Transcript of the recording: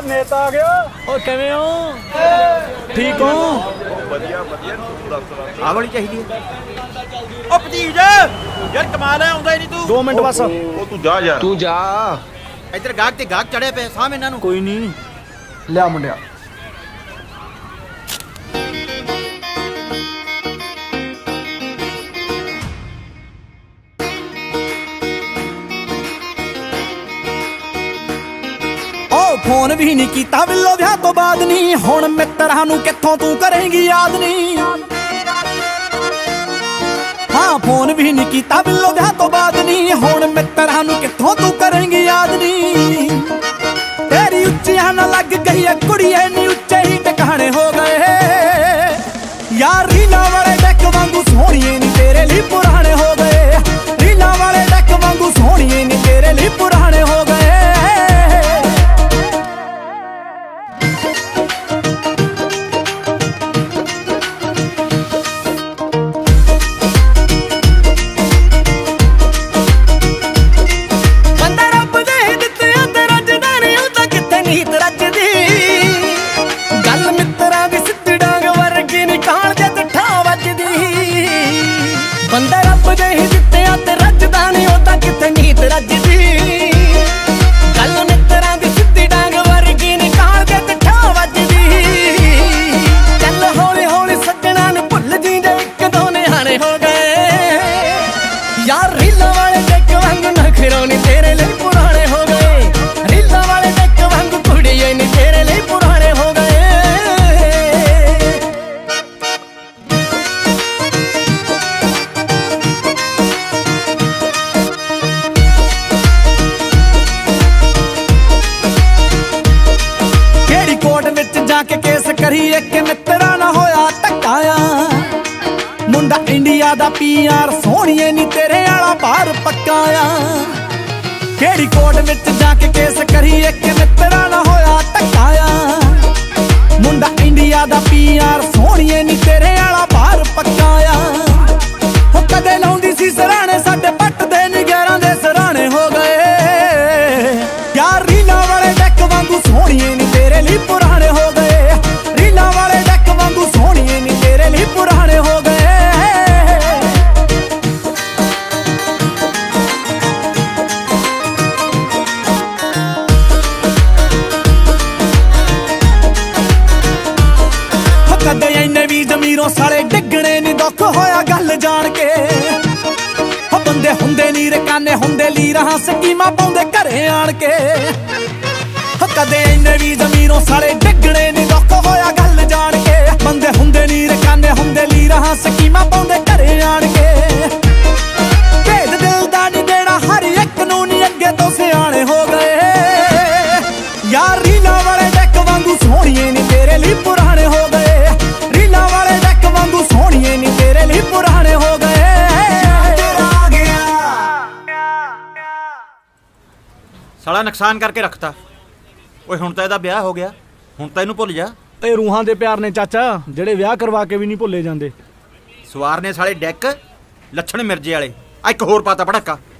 नेता आ गया। ओ किवें हो? ठीक हो? बढ़िया बढ़िया। आ वाली चाहिए। ओ भतीज यार कमाल है, आउंदा ही नहीं तू। 2 मिनट बस। ओ तू जा यार, तू जा। इधर गाहक ते गाहक चढ़े पे साम इन्हां नूं। कोई नहीं, लिया मुंडिया। फोन भी नहीं कीता बिल्लो विआह तो बाद नहीं, हुण मित्तरां नूं कित्थों तू करेंगी याद नहीं। हाँ फोन भी नहीं कीता बिल्लो विआह तो बाद नहीं, हुण मित्तरां नूं कित्थों तू करेंगी याद नहीं। तेरी उच्चियां ना लग गई है कुड़िए नी उच्चे ही टकाने हो गए यार। रीलां वाले डेक वांगू सोहणीए नी तेरे लिए पुराने हो गए। रीलां वाले डेक वांगू सोहणीए नी तेरे लिए पुराने हो गए। बंदा रब दे ही दित्ते ते रजदा नहीं होता किथे नीत रजदी। गल मित्तरां दी सिद्धी डांग वर्गी निकाल के ते ठा वजदी। चल हौली हौली सज्जणा नूं भुल जी जे इक दो निहाने हो गए यार। रीलां वाले डेक वांगू नखरों नी तेरे लिए पुराने हो गए। रीलां वाले डेक वांगू कुड़िए नी तेरे लिए पुराने हो गए। जाके केस करिए कि मित्रा ना होया टकाया। मुंडा इंडिया दा PR सोहणीए नी तेरे आला बाहर पक्काया। केड़ी कोर्ट विच जाके केस करिए कि मित्रा ना होया टकाया। मुंडा इंडिया दा PR सोहणीए नी तेरे आला बाहर पक्काया। हो कदे लाउंदी सी सराणे साडे पट दे निगरां दे सराणे हो गए यार। रीलां वाले डेक वांगू सोहणीए नी तेरे लिए पुराने हो गए। पुराने हो गए। कदे इन्ने भी जमीरों साले डिगने नी दुख होया गल जान के। बंदे हुंदे नी रकाने हुंदे लीरां स्कीमां पाउंदे घरे आण के। कदे इन्ने भी जमीरों साले डिगने नी दुख होया गल जान के। बंदे हुंदे नी रकाने हुंदे लीरां स्कीमां पाउंदे घरे आण के। भेद दिल दा नी देना हर एक नूं नी अगे तो सियाणे हो गए यार। रीलां वाले डेक वांगू सोहणीए नी तेरे लिए पुराने हो गए। रीलां वाले डेक वांगू सोहणीए नी तेरे लिए पुराने हो गए। साला नुकसान करके रखता। ओए हुण तां इहदा ब्याह हो गया, हुण तां इहनूं भुल जा। ਇਹ रूहां दे प्यार ने चाचा ਜਿਹੜੇ ਵਿਆਹ ਕਰਵਾ ਕੇ ਵੀ ਨਹੀਂ ਭੁੱਲੇ ਜਾਂਦੇ। ਸਵਾਰ ਨੇ ਸਾਲੇ ਡੈਕ ਲੱਛਣ ਮਿਰਜੇ ਵਾਲੇ। ਆ ਇੱਕ ਹੋਰ ਪਾਤਾ ਪੜਾਕਾ।